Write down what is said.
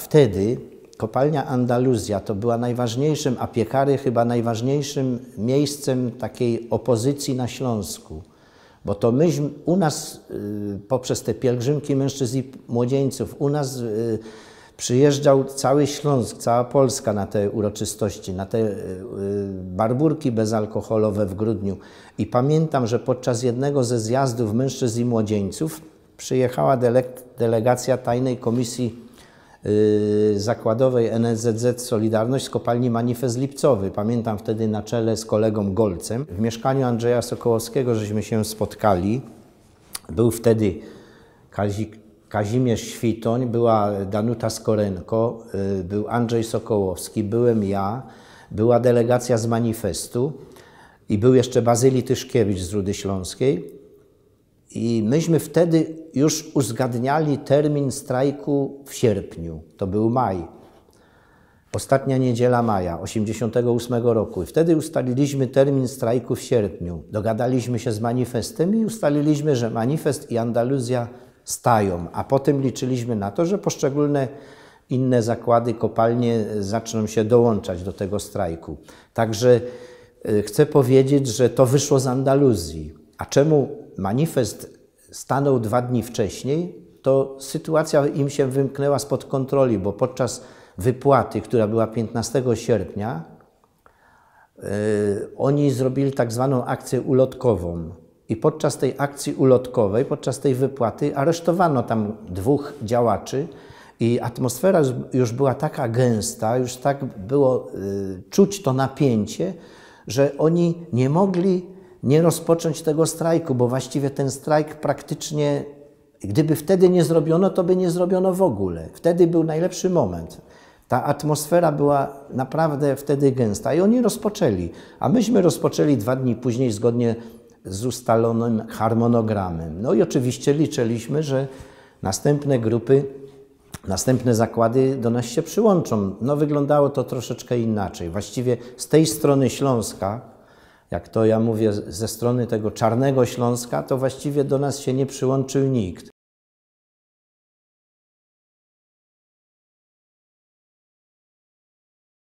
wtedy kopalnia Andaluzja to była najważniejszym, a Piekary chyba najważniejszym miejscem takiej opozycji na Śląsku. Bo to myśmy u nas, poprzez te pielgrzymki mężczyzn i młodzieńców, u nas przyjeżdżał cały Śląsk, cała Polska na te uroczystości, na te barburki bezalkoholowe w grudniu. I pamiętam, że podczas jednego ze zjazdów mężczyzn i młodzieńców przyjechała delegacja Tajnej Komisji Zakładowej NSZZ Solidarność z kopalni Manifest Lipcowy. Pamiętam wtedy na czele z kolegą Golcem. W mieszkaniu Andrzeja Sokołowskiego żeśmy się spotkali. Był wtedy Kazimierz Świtoń, była Danuta Skorenko, był Andrzej Sokołowski, byłem ja, była delegacja z Manifestu i był jeszcze Bazylii Tyszkiewicz z Rudy Śląskiej. I myśmy wtedy już uzgadniali termin strajku w sierpniu. To był maj. Ostatnia niedziela maja 1988 roku. I wtedy ustaliliśmy termin strajku w sierpniu. Dogadaliśmy się z Manifestem i ustaliliśmy, że Manifest i Andaluzja stają. A potem liczyliśmy na to, że poszczególne inne zakłady, kopalnie zaczną się dołączać do tego strajku. Także chcę powiedzieć, że to wyszło z Andaluzji. A czemu Manifest stanął 2 dni wcześniej, to sytuacja im się wymknęła spod kontroli, bo podczas wypłaty, która była 15 sierpnia, oni zrobili tak zwaną akcję ulotkową. I podczas tej akcji ulotkowej, podczas tej wypłaty aresztowano tam 2 działaczy i atmosfera już była taka gęsta, już tak było czuć to napięcie, że oni nie mogli nie rozpocząć tego strajku, bo właściwie ten strajk praktycznie, gdyby wtedy nie zrobiono, to by nie zrobiono w ogóle. Wtedy był najlepszy moment. Ta atmosfera była naprawdę wtedy gęsta i oni rozpoczęli. A myśmy rozpoczęli 2 dni później zgodnie z ustalonym harmonogramem. No i oczywiście liczyliśmy, że następne grupy, następne zakłady do nas się przyłączą. No wyglądało to troszeczkę inaczej. Właściwie z tej strony Śląska, jak to ja mówię, ze strony tego czarnego Śląska, to właściwie do nas się nie przyłączył nikt.